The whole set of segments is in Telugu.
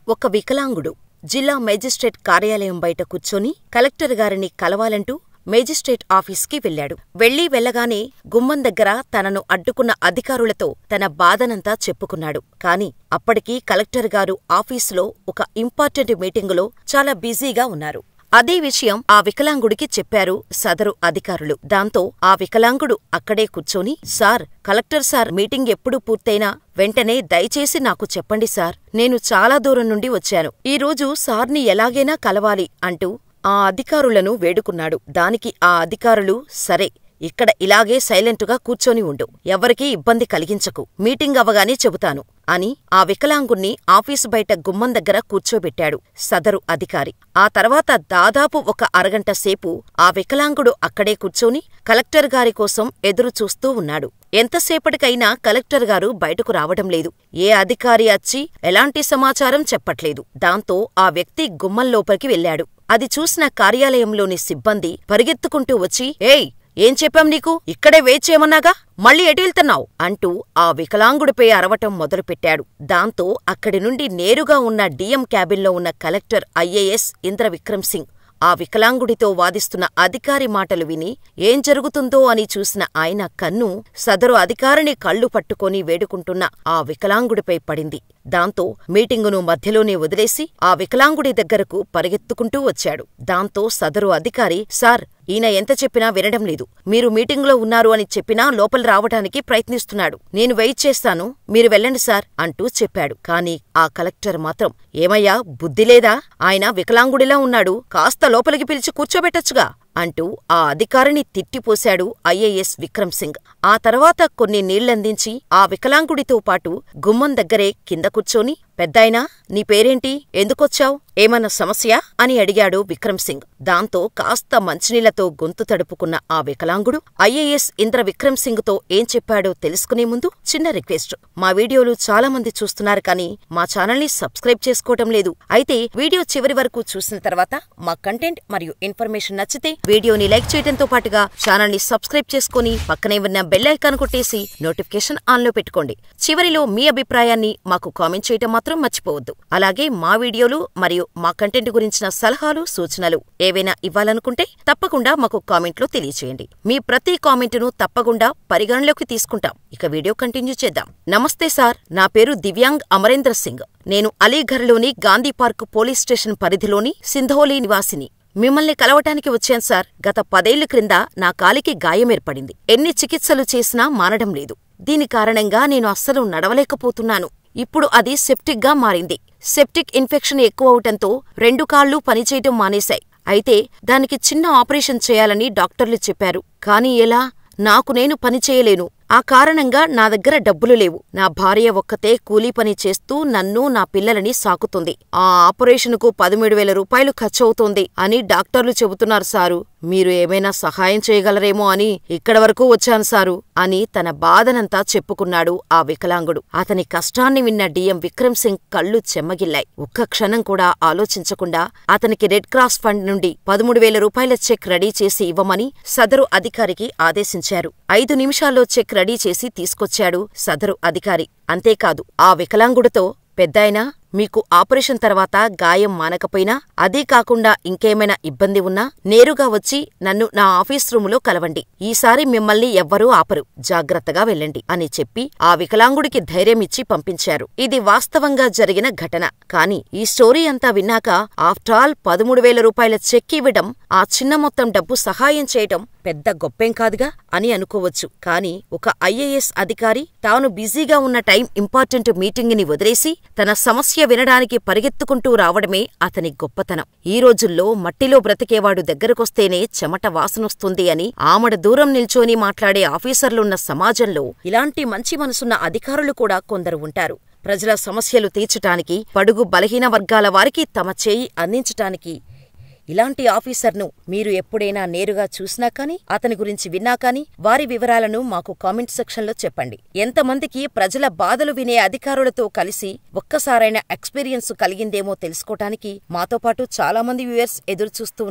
ఒక వికలాంగుడు జిల్లా మేజిస్ట్రేట్ కార్యాలయం బయట కూర్చొని కలెక్టర్ గారిని కలవాలంటూ మేజిస్ట్రేట్ ఆఫీస్కి వెళ్లాడు. వెళ్లగానే గుమ్మం దగ్గర తనను అడ్డుకున్న అధికారులతో తన బాధనంతా చెప్పుకున్నాడు. కాని అప్పటికి కలెక్టర్ గారు ఆఫీసులో ఒక ఇంపార్టెంట్ మీటింగులో చాలా బిజీగా ఉన్నారు. అదే విషయం ఆ వికలాంగుడికి చెప్పారు సదరు అధికారులు. దాంతో ఆ వికలాంగుడు అక్కడే కూర్చొని, సార్, కలెక్టర్ సార్ మీటింగ్ ఎప్పుడు పూర్తయినా వెంటనే దయచేసి నాకు చెప్పండి సార్, నేను చాలా దూరం నుండి వచ్చాను, ఈరోజు సార్ని ఎలాగైనా కలవాలి అంటూ ఆ అధికారులను వేడుకున్నాడు. దానికి ఆ అధికారులు, సరే, ఇక్కడ ఇలాగే సైలెంటుగా కూర్చొని ఉండు, ఎవ్వరికీ ఇబ్బంది కలిగించకు, మీటింగ్ అవగానే చెబుతాను అని ఆ వికలాంగుణ్ణి ఆఫీసు బయట గుమ్మం దగ్గర కూర్చోబెట్టాడు సదరు అధికారి. ఆ తర్వాత దాదాపు ఒక అరగంట సేపు ఆ వికలాంగుడు అక్కడే కూర్చొని కలెక్టర్ గారి కోసం ఎదురు చూస్తూ ఉన్నాడు. ఎంతసేపటికైనా కలెక్టర్ గారు బయటకు రావడం లేదు. ఏ అధికారి వచ్చి ఎలాంటి సమాచారం చెప్పట్లేదు. దాంతో ఆ వ్యక్తి గుమ్మం లోపలికి వెళ్లాడు. అది చూసిన కార్యాలయంలోని సిబ్బంది పరిగెత్తుకుంటూ వచ్చి, ఏయ్, ఏం చెప్పాం నీకు, ఇక్కడే వెయిట్ చేయమన్నాగా, మళ్ళీ ఎటెళ్తున్నావ్ అంటూ ఆ వికలాంగుడిపై అరవటం మొదలుపెట్టాడు. దాంతో అక్కడి నుండి నేరుగా ఉన్న డిఎం క్యాబిన్లో ఉన్న కలెక్టర్ ఐఏఎస్ ఇంద్ర విక్రమ్ సింగ్ ఆ వికలాంగుడితో వాదిస్తున్న అధికారి మాటలు విని ఏం జరుగుతుందో అని చూసిన ఆయన కన్ను సదరు అధికారిని కళ్ళు పట్టుకొని వేడుకుంటున్న ఆ వికలాంగుడిపై పడింది. దాంతో మీటింగును మధ్యలోనే వదిలేసి ఆ వికలాంగుడి దగ్గరకు పరిగెత్తుకుంటూ వచ్చాడు. దాంతో సదరు అధికారి, సార్, ఈయన ఎంత చెప్పినా వినడం లేదు, మీరు మీటింగులో ఉన్నారు అని చెప్పినా లోపల రావటానికి ప్రయత్నిస్తున్నాడు, నేను వెయిట్ చేస్తాను, మీరు వెళ్ళండి సార్ అంటూ చెప్పాడు. కాని ఆ కలెక్టర్ మాత్రం, ఏమయ్యా, బుద్ధిలేదా, ఆయన వికలాంగుడిలా ఉన్నాడు, కాస్త లోపలికి పిలిచి కూర్చోబెట్టొచ్చుగా అంటూ ఆ అధికారిని తిట్టిపోశాడు ఐఏఎస్ విక్రమ్ సింగ్. ఆ తర్వాత కొన్ని నీళ్లందించి ఆ వికలాంగుడితో పాటు గుమ్మం దగ్గరే కింద కూర్చొని, పెద్దాయనా, నీ పేరేంటి, ఎందుకొచ్చావ్, ఏమన్నా సమస్య అని అడిగాడు విక్రమ్ సింగ్. దాంతో కాస్త మంచినీళ్లతో గొంతు తడుపుకున్న ఆ వికలాంగుడు ఐఏఎస్ ఇంద్ర విక్రమ్ సింగ్ తో ఏం చెప్పాడో తెలుసుకునే ముందు చిన్న రిక్వెస్ట్. మా వీడియోలు చాలా మంది చూస్తున్నారు కానీ మా ఛానల్ని సబ్స్క్రైబ్ చేసుకోవటం లేదు. అయితే వీడియో చివరి వరకు చూసిన తర్వాత మా కంటెంట్ మరియు ఇన్ఫర్మేషన్ నచ్చితే వీడియోని లైక్ చేయడంతో పాటుగా ఛానల్ని సబ్స్క్రైబ్ చేసుకుని పక్కనే ఉన్న బెల్ ఐకాన్ కొట్టేసి నోటిఫికేషన్ ఆన్లో పెట్టుకోండి. చివరిలో మీ అభిప్రాయాన్ని మాకు కామెంట్ చేయటం మాత్రం మర్చిపోవద్దు. అలాగే మా వీడియోలు మరియు మా కంటెంట్ గురించిన సలహాలు, సూచనలు ఏవైనా ఇవ్వాలనుకుంటే తప్పకుండా మాకు కామెంట్లో తెలియచేయండి. మీ ప్రతి కామెంటును తప్పకుండా పరిగణలోకి తీసుకుంటాం. ఇక వీడియో కంటిన్యూ చేద్దాం. నమస్తే సార్, నా పేరు దివ్యాంగ్ అమరేంద్ర సింగ్. నేను అలీఘర్లోని గాంధీ పార్క్ పోలీస్ స్టేషన్ పరిధిలోని సింధోలి నివాసిని. మిమ్మల్ని కలవటానికి వచ్చాను సార్. గత 10 ఏళ్ల క్రింద నా కాలికి గాయమేర్పడింది. ఎన్ని చికిత్సలు చేసినా మానడం లేదు. దీని కారణంగా నేను అస్సలు నడవలేకపోతున్నాను. ఇప్పుడు అది సెప్టిక్గా మారింది. సెప్టిక్ ఇన్ఫెక్షన్ ఎక్కువవటంతో 2 కాళ్లూ పనిచేయటం మానేశాయి. అయితే దానికి చిన్న ఆపరేషన్ చేయాలని డాక్టర్లు చెప్పారు. కానీ ఎలా? నాకు నేను పనిచేయలేను. ఆ కారణంగా నా దగ్గర డబ్బులు లేవు. నా భార్య ఒక్కతే కూలీ పని చేస్తూ నన్ను, నా పిల్లలని సాకుతుంది. ఆ ఆపరేషన్కు 13,000 రూపాయలు ఖర్చవుతోంది అని డాక్టర్లు చెబుతున్నారు సారు. మీరు ఏమైనా సహాయం చేయగలరేమో అని ఇక్కడి వరకు వచ్చాను సారు అని తన బాధనంతా చెప్పుకున్నాడు ఆ వికలాంగుడు. అతని కష్టాన్ని విన్న డిఎం విక్రమ్ సింగ్ కళ్ళు చెమ్మగిల్లాయి. ఒక్క క్షణం కూడా ఆలోచించకుండా అతనికి రెడ్ క్రాస్ ఫండ్ నుండి 13,000 రూపాయల చెక్ రెడీ చేసి ఇవ్వమని సదరు అధికారికి ఆదేశించారు. 5 నిమిషాల్లో చెక్ రెడీ చేసి తీసుకొచ్చాడు సదరు అధికారి. అంతేకాదు, ఆ వికలాంగుడితో, పెద్దాయనా, మీకు ఆపరేషన్ తర్వాత గాయం మానకపోయినా, అదే కాకుండా ఇంకేమైనా ఇబ్బంది ఉన్నా నేరుగా వచ్చి నన్ను నా ఆఫీస్ రూములో కలవండి. ఈసారి మిమ్మల్ని ఎవ్వరూ ఆపరు, జాగ్రత్తగా వెళ్ళండి అని చెప్పి ఆ వికలాంగుడికి ధైర్యమిచ్చి పంపించారు. ఇది వాస్తవంగా జరిగిన ఘటన. కాని ఈ స్టోరీ అంతా విన్నాక ఆఫ్టర్ ఆల్ 13,000 రూపాయల చెక్ ఇవ్వడం, ఆ చిన్న మొత్తం డబ్బు సహాయం చేయటం పెద్ద గొప్పేం కాదుగా అని అనుకోవచ్చు. కాని ఒక ఐఏఎస్ అధికారి తాను బిజీగా ఉన్న టైం ఇంపార్టెంట్ మీటింగ్ ని వదిలేసి తన సమస్య వినడానికి పరిగెత్తుకుంటూ రావడమే అతని గొప్పతనం. ఈ రోజుల్లో మట్టిలో బ్రతికేవాడు దగ్గరకొస్తేనే చెమట వాసనొస్తుంది అని ఆమడ దూరం నిల్చోని మాట్లాడే ఆఫీసర్లున్న సమాజంలో ఇలాంటి మంచి మనసున్న అధికారులు కూడా కొందరు ఉంటారు. ప్రజల సమస్యలు తీర్చటానికి, బడుగు బలహీన వర్గాల వారికి తమ చేయి అందించటానికి ఇలాంటి ఆఫీసర్ను మీరు ఎప్పుడైనా నేరుగా చూసినా కానీ, అతని గురించి విన్నా కానీ, వారి వివరాలను మాకు కామెంట్ సెక్షన్లో చెప్పండి. ఎంతమందికి ప్రజల బాధలు వినే అధికారులతో కలిసి ఒక్కసారైనా ఎక్స్పీరియన్స్ కలిగిందేమో తెలుసుకోటానికి మాతో పాటు చాలామంది వ్యూయర్స్ ఎదురుచూస్తూ ఉన్నారు.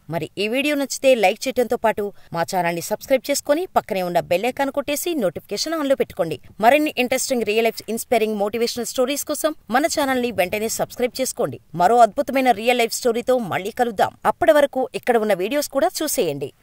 మరి ఈ వీడియో నచ్చితే లైక్ చేయడంతో పాటు మా ఛానల్ని సబ్స్క్రైబ్ చేసుకుని పక్కనే ఉన్న బెల్ ఐకాన్ కొట్టేసి నోటిఫికేషన్ ఆన్లో పెట్టుకోండి. మరిన్ని interesting real life inspiring motivational stories కోసం మన ఛానల్ని వెంటనే సబ్స్క్రైబ్ చేసుకోండి. మరో అద్భుతమైన రియల్ లైఫ్ స్టోరీతో మళ్ళీ కలుద్దాం. అప్పటి వరకు ఇక్కడ ఉన్న వీడియోస్ కూడా చూసేయండి.